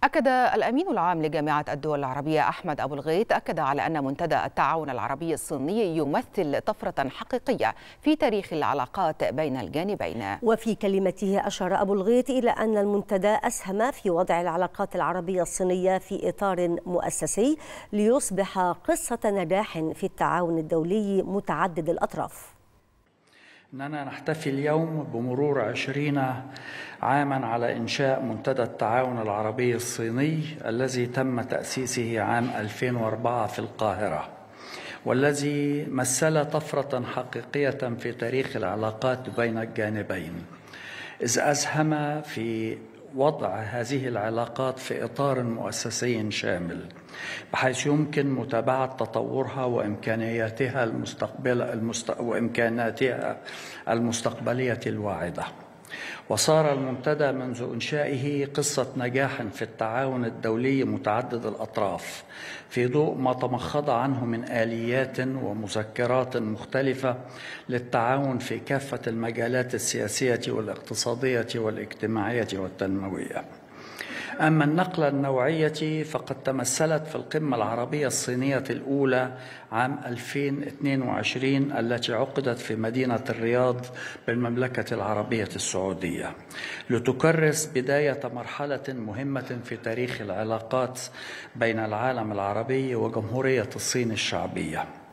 أكد الأمين العام لجامعة الدول العربية أحمد أبو الغيط على أن منتدى التعاون العربي الصيني يمثل طفرة حقيقية في تاريخ العلاقات بين الجانبين. وفي كلمته أشار أبو الغيط إلى أن المنتدى أسهم في وضع العلاقات العربية الصينية في إطار مؤسسي ليصبح قصة نجاح في التعاون الدولي متعدد الأطراف. إننا نحتفل اليوم بمرور 20 عاما على إنشاء منتدى التعاون العربي الصيني الذي تم تأسيسه عام 2004 في القاهرة، والذي مثل طفرة حقيقية في تاريخ العلاقات بين الجانبين، إذ أسهم في وضع هذه العلاقات في إطار مؤسسي شامل بحيث يمكن متابعة تطورها وإمكانياتها المستقبلية الواعدة. وصار المنتدى منذ إنشائه قصة نجاح في التعاون الدولي متعدد الأطراف في ضوء ما تمخض عنه من آليات ومذكرات مختلفة للتعاون في كافة المجالات السياسية والاقتصادية والاجتماعية والتنموية. أما النقلة النوعية فقد تمثلت في القمة العربية الصينية الأولى عام 2022 التي عقدت في مدينة الرياض بالمملكة العربية السعودية، لتكرس بداية مرحلة مهمة في تاريخ العلاقات بين العالم العربي وجمهورية الصين الشعبية.